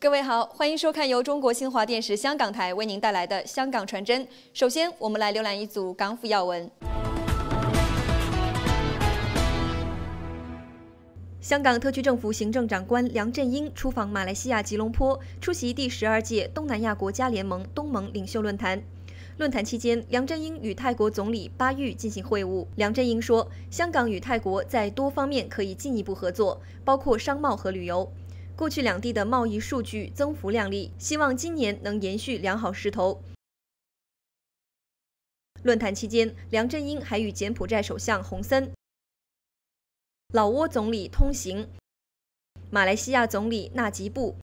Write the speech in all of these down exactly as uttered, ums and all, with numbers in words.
各位好，欢迎收看由中国新华电视香港台为您带来的《香港传真》。首先，我们来浏览一组港府要闻。香港特区政府行政长官梁振英出访马来西亚吉隆坡，出席第十二届东南亚国家联盟东盟领袖论坛。论坛期间，梁振英与泰国总理巴育进行会晤。梁振英说，香港与泰国在多方面可以进一步合作，包括商贸和旅游。 过去两地的贸易数据增幅亮丽，希望今年能延续良好势头。论坛期间，梁振英还与柬埔寨首相洪森、老挝总理通行，马来西亚总理纳吉布、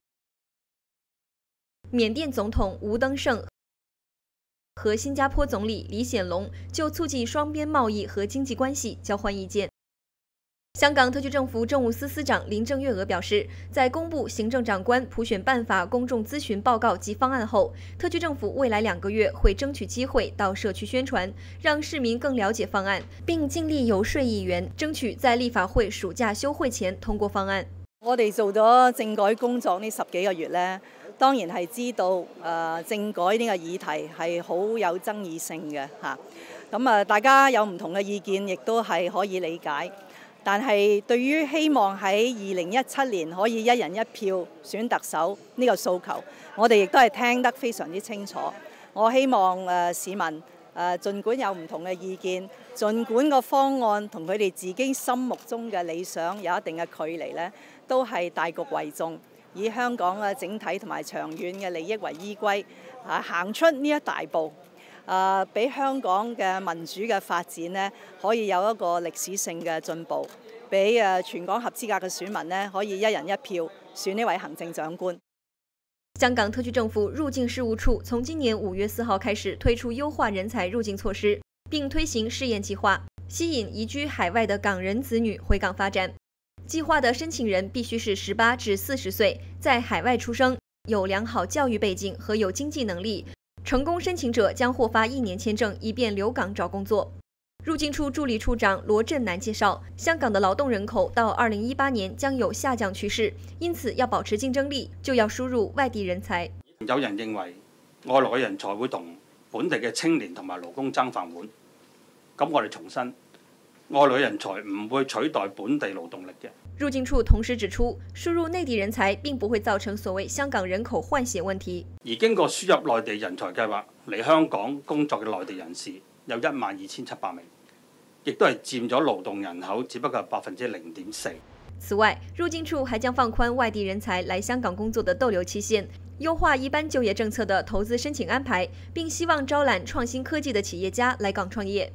缅甸总统吴登盛和新加坡总理李显龙就促进双边贸易和经济关系交换意见。 香港特区政府政务司司长林郑月娥表示，在公布行政长官普选办法公众咨询报告及方案后，特区政府未来两个月会争取机会到社区宣传，让市民更了解方案，并尽力游说议員，爭取在立法會暑假休會前通過方案。 我哋做咗政改工作呢十幾個月咧，當然係知道誒、呃、政改呢個議題係好有爭議性嘅嚇。咁啊，大家有唔同嘅意見，亦都係可以理解。 但係對於希望喺二零一七年可以一人一票選特首呢個訴求，我哋亦都係聽得非常之清楚。我希望誒、呃、市民誒、呃，儘管有唔同嘅意見，儘管個方案同佢哋自己心目中嘅理想有一定嘅距離咧，都係大局為重，以香港嘅整體同埋長遠嘅利益為依歸，啊行出呢一大步。 誒，俾香港嘅民主嘅發展呢，可以有一個歷史性嘅進步，俾誒全港合資格嘅選民呢，可以一人一票選呢位行政長官。 香港特區政府入境事務處從今年五月四號開始推出優化人才入境措施，並推行試驗計劃，吸引移居海外的港人子女回港發展。計劃的申請人必須是十八至四十歲，在海外出生，有良好教育背景和有經濟能力。 成功申請者將獲發一年簽證，以便留港找工作。入境處助理處長羅振南介紹，香港的勞動人口到二零一八年將有下降趨勢，因此要保持競爭力，就要輸入外地人才。 有人認為外來嘅人才會同本地嘅青年同埋勞工爭飯碗，咁我哋重申，外來人才唔會取代本地勞動力嘅。 入境處同時指出，輸入內地人才並不會造成所謂香港人口換血問題。 而經過輸入內地人才計劃嚟香港工作嘅內地人士有一萬二千七百名，亦都係佔咗勞動人口只不過百分之零點四。 此外，入境處還將放寬外地人才來香港工作的逗留期限，優化一般就業政策的投資申請安排，並希望招攬創新科技的企業家來港創業。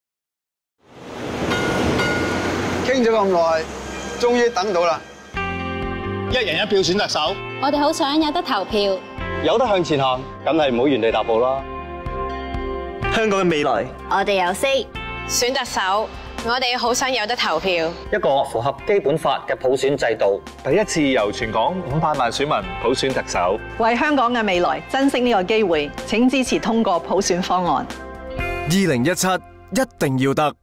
傾咗咁耐。 終於等到啦！ 一人一票選特首， 我哋好想有得投票， 有得向前行，梗係唔好原地踏步啦！香港嘅未來， 我哋有 say 選特首，我哋好想有得投票。 一個符合基本法嘅普選制度，第一次由全港五百萬選民普選特首， 為香港嘅未來珍惜呢個機會，請支持通過普選方案。 二零一七一定要得。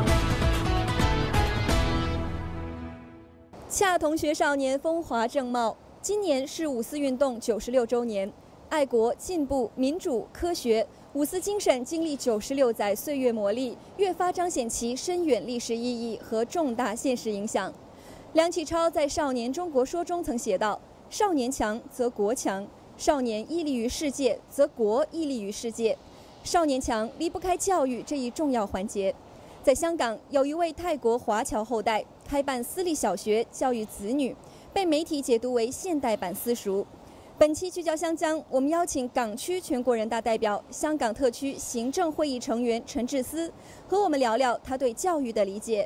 恰同學少年風華正茂，今年是五四運動九十六週年，愛國、進步、民主、科學，五四精神經歷九十六載歲月磨礪，越發彰顯其深遠歷史意義和重大現實影響。梁啟超在《少年中國說》中曾寫道：“少年強則國強，少年屹立於世界，則國屹立於世界。少年強離不開教育這一重要環節。” 在香港，有一位泰國華僑後代開辦私立小學教育子女，被媒體解讀為現代版私塾。本期聚焦香江，我們邀請港區全國人大代表、香港特區行政會議成員陳智思，和我們聊聊他對教育的理解。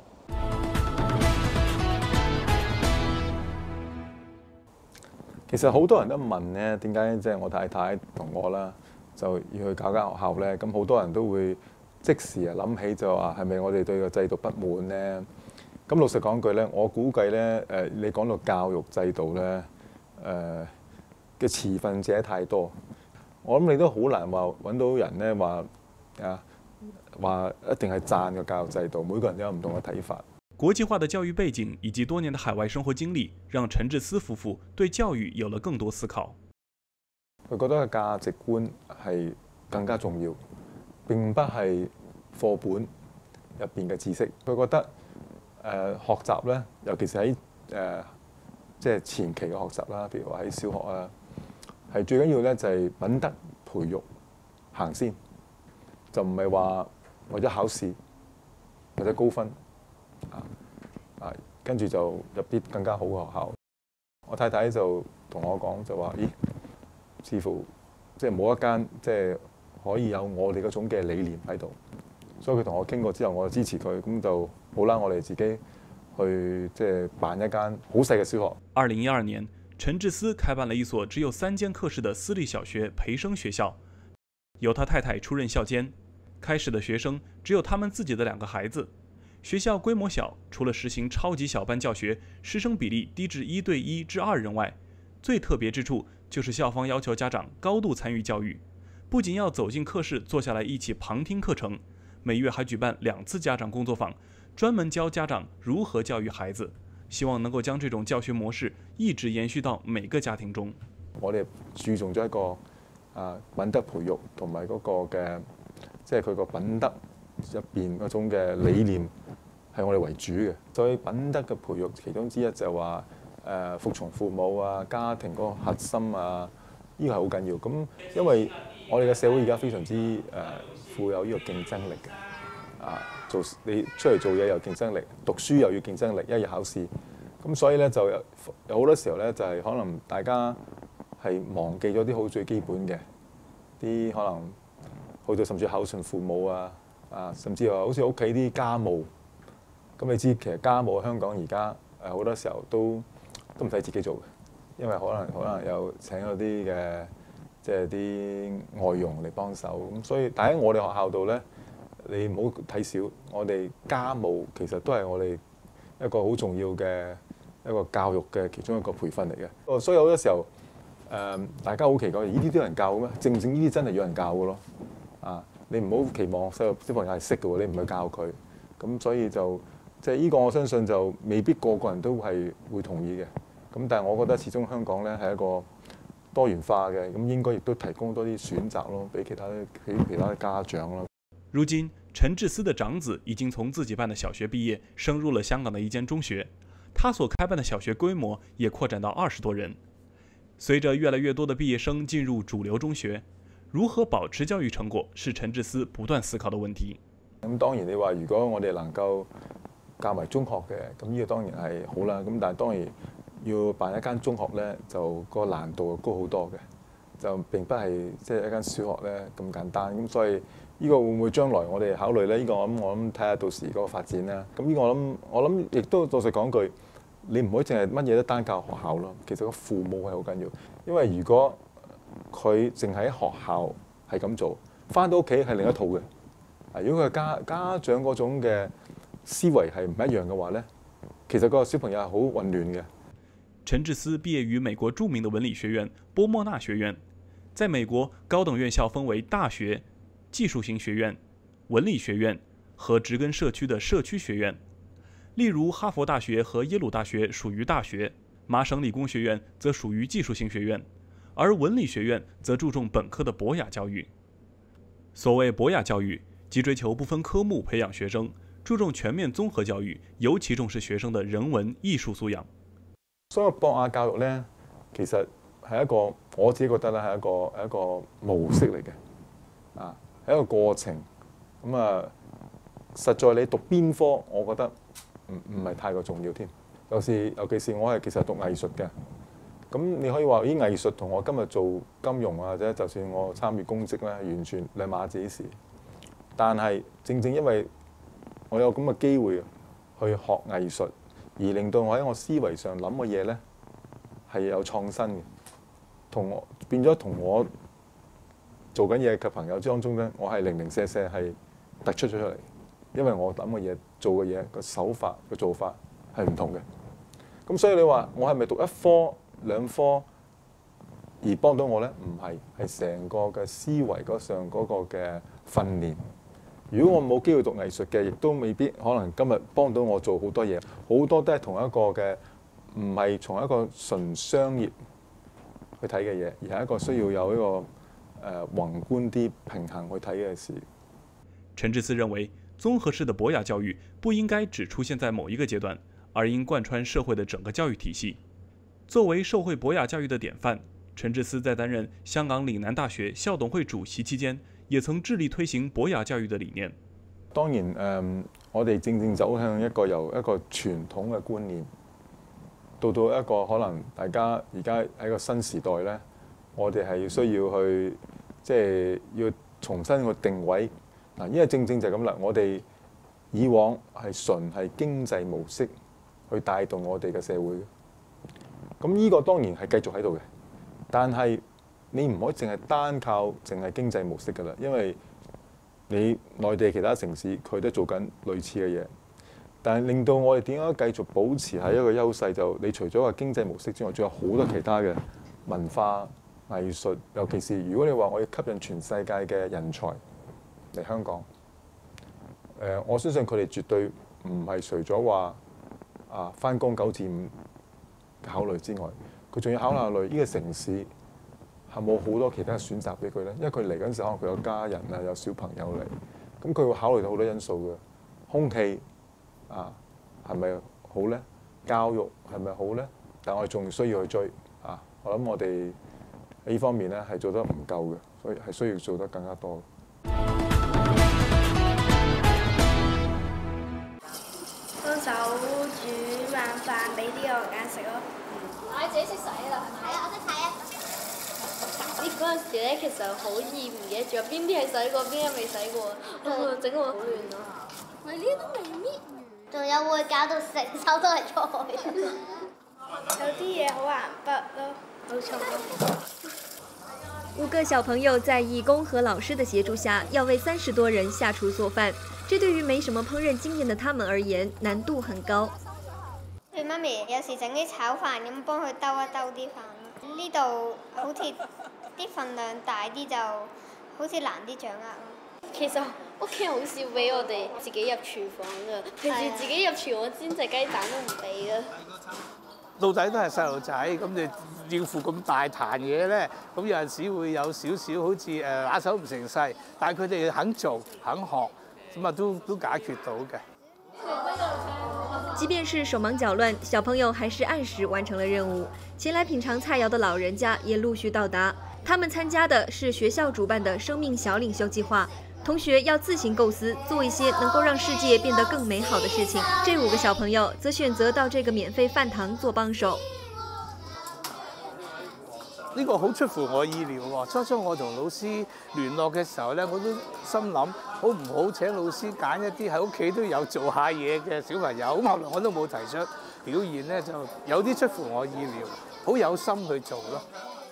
其實好多人都問呢，點解即係我太太同我啦，就要去搞間學校呢？咁好多人都會。 即時啊諗起就話係咪我哋對個制度不滿呢？咁老實講句咧，我估計咧誒，你講到教育制度咧誒嘅持份者太多，我諗你都好難話揾到人咧話啊話一定係讚個教育制度，每個人都有唔同嘅睇法。 国際化的教育背景以及多年的海外生活經歷，讓陳智思夫婦對教育有了更多思考。 佢覺得嘅價值觀係更加重要，並不係課本入邊嘅知識。佢覺得誒、呃、學習咧，尤其是喺誒即係前期嘅學習啦，譬如話喺小學啊，係最緊要咧就係品德培育行先，就唔係話為咗考試或者高分啊啊，跟住就入啲更加好嘅學校。我太太就同我講就話：咦，似乎即係冇一間即係可以有我哋嗰種嘅理念喺度。所以佢同我傾過之後，我就支持佢，咁就好啦，我哋自己去即係辦一間好細嘅小學。 二零一二年，陳智思開辦了一所只有三間課室的私立小學培生學校，由他太太出任校監。開始的學生只有他們自己的兩個孩子。學校規模小，除了實行超級小班教學，師生比例低至一對一至二人外，最特別之處就是校方要求家長高度參與教育，不僅要走進課室坐下來一起旁聽課程，每月還舉辦兩次家長工作坊，專門教家長如何教育孩子，希望能夠將這種教學模式一直延續到每個家庭中。 我哋注重咗一個啊品德培育同埋嗰個嘅，即係佢個品德入邊嗰種嘅理念係我哋為主嘅。所以品德嘅培育其中之一就係話誒服從父母啊，家庭嗰個核心啊，呢個係好緊要。咁因為我哋嘅社會而家非常之誒富有呢個競爭力嘅，啊做你出嚟做嘢有競爭力，讀書又要競爭力，一日考試。咁所以咧就有有好多時候咧就係可能大家係忘記咗啲好最基本嘅啲可能。去到甚至孝順父母啊，啊，甚至話好似屋企啲家務，咁你知其實家務香港而家誒好多時候都都唔使自己做嘅，因為可能可能有請嗰啲嘅即係啲外傭嚟幫手，咁所以但喺我哋學校度咧，你唔好睇小我哋家務，其實都係我哋一個好重要嘅一個教育嘅其中一個培訓嚟嘅。所以好多時候誒、呃、大家好奇怪，呢啲都有人教嘅咩？正正呢啲真係有人教嘅咯。啊！你唔好期望細路小朋友係識嘅喎，你唔去教佢，咁所以就即係呢個我相信就未必個個人都係會同意嘅。咁但係我覺得始終香港咧係一個多元化嘅，咁應該亦都提供多啲選擇咯，俾其他俾其他嘅家長咯。 如今，陳智思的長子已經從自己辦的小學畢業，升入了香港的一間中學。他所開辦的小學規模也擴展到二十多人。隨着越來越多的畢業生進入主流中學，如何保持教育成果是陳智思不斷思考的問題。 咁當然你話如果我哋能夠教埋中學嘅，咁呢個當然係好啦。咁但係當然要辦一間中學咧，就個難度高好多嘅，就並不係即係一間小學咧咁簡單。咁所以呢個會唔會將來我哋考慮咧？呢個我諗我諗睇下到時嗰個發展啦。咁呢個我諗我諗亦都老實講句，你唔可以淨係乜嘢都單靠學校咯。其實個父母係好緊要，因為如果佢淨喺學校係咁做，返到屋企係另一套嘅。啊，如果佢家家長嗰種嘅思維係唔一樣嘅話咧，其實個小朋友係好混亂嘅。 陳智思畢業於美國著名的文理學院波莫納學院。在美國，高等院校分為大學、技術型學院、文理學院和植根社區的社區學院。例如，哈佛大學和耶魯大學屬於大學，麻省理工學院則屬於技術型學院。而文理學院則注重本科的博雅教育。所謂博雅教育，即追求不分科目培養學生，注重全面綜合教育，尤其重視學生的人文藝術素養。 所謂博雅教育咧，其實係一個我自己覺得咧係一個係一個模式嚟嘅，啊係一個過程。咁啊，實在你讀邊科，我覺得唔唔係太過重要添。有時尤其是我係其實讀藝術嘅。咁你可以話咦，藝術同我今日做金融或者就算我參與公職咧，完全兩碼子事。但係正正因為我有咁嘅機會去學藝術，而令到我喺我思維上諗嘅嘢咧係有創新嘅，同我變咗同我做緊嘢嘅朋友當中咧，我係零零舍舍係突出咗出嚟，因為我諗嘅嘢、做嘅嘢個手法、個做法係唔同嘅。咁所以你話我係咪讀一科兩科而幫到我咧？唔係，係成個嘅思維嗰上嗰個嘅訓練， 如果我冇機會讀藝術嘅，亦都未必可能今日幫到我做好多嘢。好多都係同一個嘅，唔係從一個純商業去睇嘅嘢，而係一個需要有一個誒、呃、宏觀啲平衡去睇嘅事。 陳智思認為，綜合式的博雅教育不應該只出現在某一個階段，而應貫穿社會的整個教育體系。作為受惠博雅教育的典範，陳智思在擔任香港嶺南大學校董會主席期間，也曾致力推行博雅教育的理念。 當然誒、呃，我哋正正走向一個由一個傳統嘅觀念，到到一個可能大家而家喺個新時代咧，我哋係需要去即係要重新去定位嗱，因為正正就係咁啦。我哋以往係純係經濟模式去帶動我哋嘅社會，咁呢個當然係繼續喺度嘅，但係你唔可以淨係單靠淨係經濟模式㗎啦，因為你內地其他城市佢都做緊類似嘅嘢，但係令到我哋點解繼續保持喺一個優勢？就你除咗個經濟模式之外，仲有好多其他嘅文化藝術，尤其是如果你話我要吸引全世界嘅人才嚟香港，誒，我相信佢哋絕對唔係除咗話啊返工九至五考慮之外，佢仲要考慮呢個城市係冇好多其他選擇俾佢咧。因為佢嚟緊時候，可能佢有家人啊，有小朋友嚟，咁佢會考慮到好多因素嘅，空氣啊係咪好咧？教育係咪好咧？但我哋仲需要去追啊！我諗我哋呢方面咧係做得唔夠嘅，所以係需要做得更加多。 幫手煮晚飯俾啲我揀食咯。我自己識洗啦，係咪？係啊，我識洗啊。呢嗰陣時咧，其實好易唔記得咗邊啲係洗過，邊啲未洗過，我整到好亂咯。喂，呢都未搣完。仲有會搞到成手都係菜。有啲嘢好難筆咯，好重。 五個小朋友在義工和老師的協助下，要為三十多人下廚做飯。這對於沒什麼烹飪經驗的他們而言，難度很高。 佢媽咪有時整啲炒飯咁，幫佢兜一兜啲飯咯。呢度好似啲份量大啲，就好似難啲掌握咯。其實屋企好少俾我哋自己入廚房㗎，平時自己入廚房煎隻雞蛋都唔俾㗎。 到底都係細路仔，咁你應付咁大壇嘢咧，咁有陣時會有少少好似誒拿手唔成勢，但係佢哋肯做肯學，咁啊都都解決到嘅。 即便是手忙腳亂，小朋友還是按時完成了任務。前來品嘗菜肴的老人家也陸續到達，他們參加的是學校主辦的生命小領袖計劃。同學要自行構思，做一些能夠讓世界變得更美好的事情。這五個小朋友則選擇到這個免費飯堂做幫手。 呢個好出乎我意料喎！初初我同老師聯絡嘅時候咧，我都心諗好唔好請老師揀一啲喺屋企都有做下嘢嘅小朋友。咁後來我都冇提出表現咧，就有啲出乎我意料，好有心去做咯。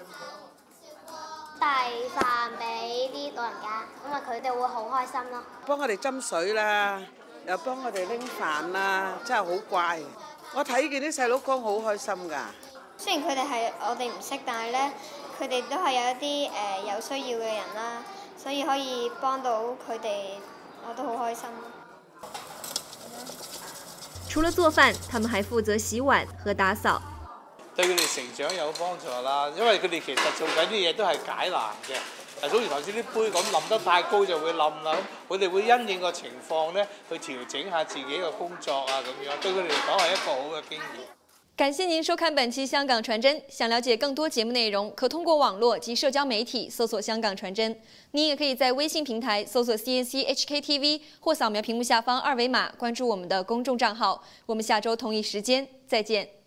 帶飯俾啲老人家，咁啊佢哋會好開心咯。 幫我哋斟水啦，又幫我哋拎飯啦，真係好乖。我睇見啲細佬哥好開心㗎。 雖然佢哋係我哋唔識，但係咧佢哋都係有一啲誒、呃、有需要嘅人啦，所以可以幫到佢哋，我都好開心。 除了做飯，他們還負責洗碗和打掃。 對佢哋成長有幫助啦，因為佢哋其實做緊啲嘢都係解難嘅。誒，好似頭先啲杯咁冧得太高就會冧啦，咁佢哋會因應個情況咧去調整下自己嘅工作啊，咁樣對佢哋嚟講係一個好嘅經驗。 感謝您收看本期《香港傳真》，想了解更多節目內容，可通過網絡及社交媒體搜索“香港傳真”。您也可以在微信平台搜索 C N C H K T V 或掃描屏幕下方二維碼關注我們的公眾賬號。我們下周同一時間再見。